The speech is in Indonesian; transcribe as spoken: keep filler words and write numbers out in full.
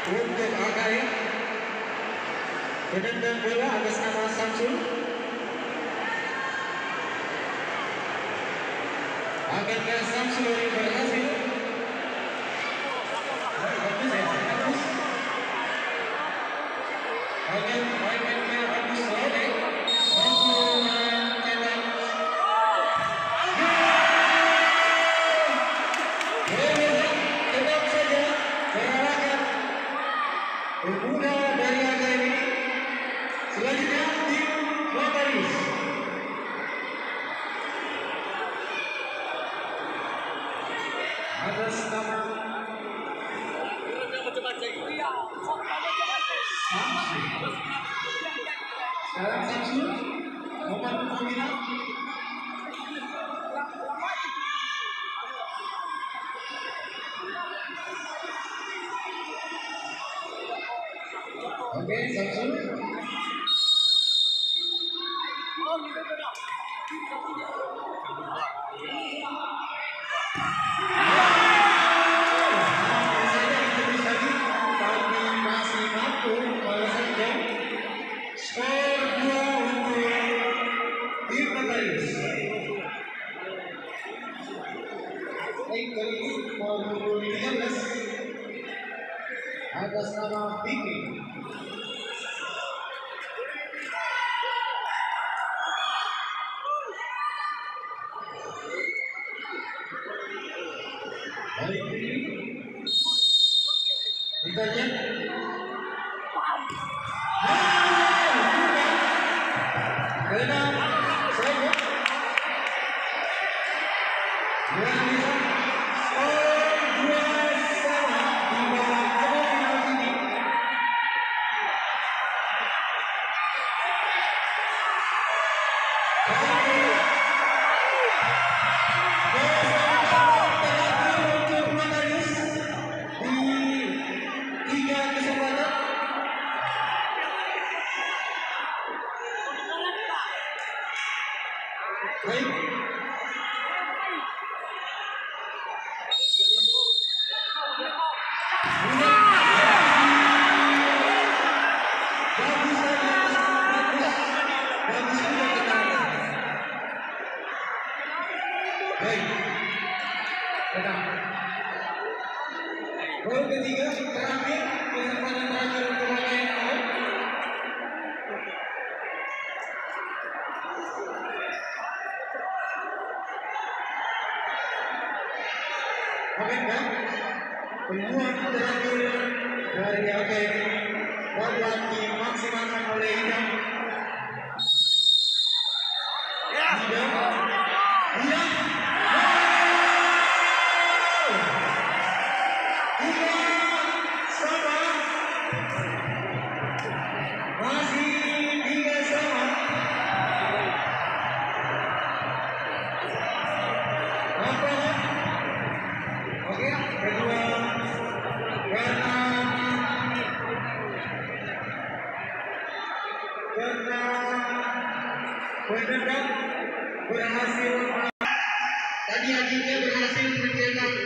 untuk A K I. Penendang bola atas nama Samsul. Akankah Samsul yang berhasil? Bagus ya, bagus. Akan mainnya bagus oleh Samsul mencetak. Tetap saja berarahkan pemuda dari A K I ini. Selanjutnya tim Notaris. Atas nama Samsul. Sekarang Samsul nomor pembina. Oke, Samsul. Skor dua untuk tim Notaris. Baik, kali ini nomor tiga belas atas nama Vicky. Baik, kita lihat. Karena saya skor dua sama di babak final ini. Terakhir untuk Notaris di tiga kesempatan. Baik. Baik, tenang. Gol ketiga terakhir, kesempatan terakhir untuk A K I. Apakah peluang terakhir dari A K I dapat dimaksimalkan oleh Idam? Idam, Idam. Karena penendang berhasil, tadi akhirnya berhasil mencetak